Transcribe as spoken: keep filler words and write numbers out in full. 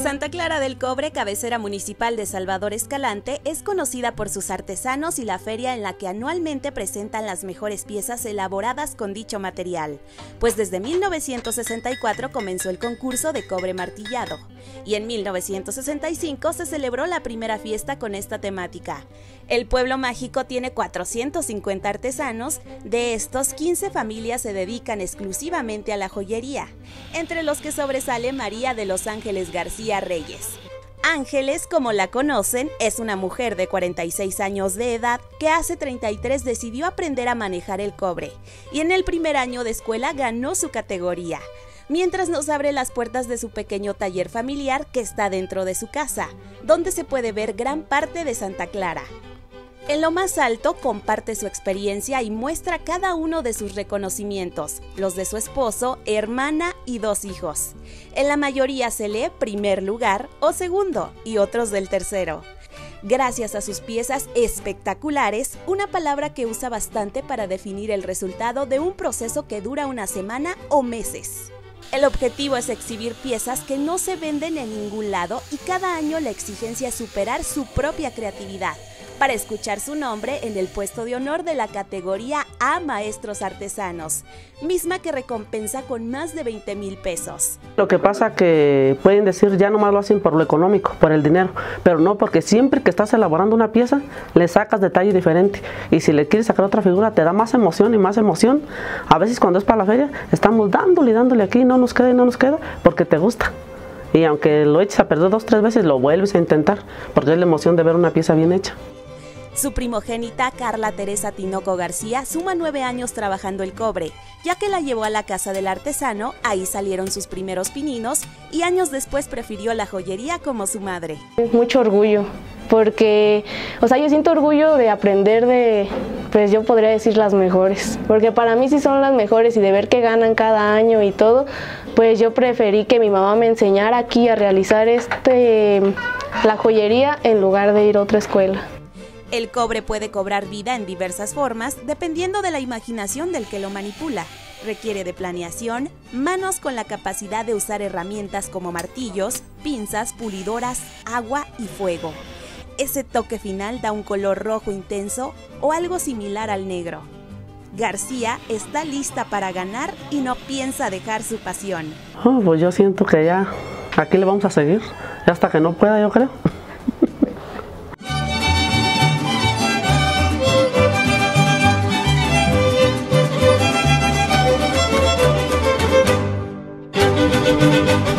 Santa Clara del Cobre, cabecera municipal de Salvador Escalante, es conocida por sus artesanos y la feria en la que anualmente presentan las mejores piezas elaboradas con dicho material, pues desde mil novecientos sesenta y cuatro comenzó el concurso de cobre martillado, y en mil novecientos sesenta y cinco se celebró la primera fiesta con esta temática. El pueblo mágico tiene cuatrocientos cincuenta artesanos, de estos quince familias se dedican exclusivamente a la joyería, entre los que sobresale María de los Ángeles García Reyes. Ángeles, como la conocen, es una mujer de cuarenta y seis años de edad que hace treinta y tres decidió aprender a manejar el cobre y en el primer año de escuela ganó su categoría, mientras nos abre las puertas de su pequeño taller familiar que está dentro de su casa, donde se puede ver gran parte de Santa Clara. En lo más alto comparte su experiencia y muestra cada uno de sus reconocimientos, los de su esposo, hermana y dos hijos. En la mayoría se lee primer lugar o segundo y otros del tercero. Gracias a sus piezas espectaculares, una palabra que usa bastante para definir el resultado de un proceso que dura una semana o meses. El objetivo es exhibir piezas que no se venden en ningún lado y cada año la exigencia es superar su propia creatividad, para escuchar su nombre en el puesto de honor de la categoría A Maestros Artesanos, misma que recompensa con más de veinte mil pesos. Lo que pasa que pueden decir ya nomás lo hacen por lo económico, por el dinero, pero no, porque siempre que estás elaborando una pieza le sacas detalle diferente y si le quieres sacar otra figura te da más emoción y más emoción. A veces cuando es para la feria estamos dándole y dándole aquí, no nos queda y no nos queda porque te gusta. Y aunque lo eches a perder dos o tres veces lo vuelves a intentar porque es la emoción de ver una pieza bien hecha. Su primogénita, Carla Teresa Tinoco García, suma nueve años trabajando el cobre, ya que la llevó a la casa del artesano, ahí salieron sus primeros pininos y años después prefirió la joyería como su madre. Mucho orgullo, porque, o sea, yo siento orgullo de aprender de, pues yo podría decir las mejores, porque para mí sí son las mejores y de ver que ganan cada año y todo, pues yo preferí que mi mamá me enseñara aquí a realizar este, la joyería en lugar de ir a otra escuela. El cobre puede cobrar vida en diversas formas dependiendo de la imaginación del que lo manipula. Requiere de planeación, manos con la capacidad de usar herramientas como martillos, pinzas, pulidoras, agua y fuego. Ese toque final da un color rojo intenso o algo similar al negro. García está lista para ganar y no piensa dejar su pasión. Oh, pues yo siento que ya aquí le vamos a seguir, hasta que no pueda, yo creo. Thank you.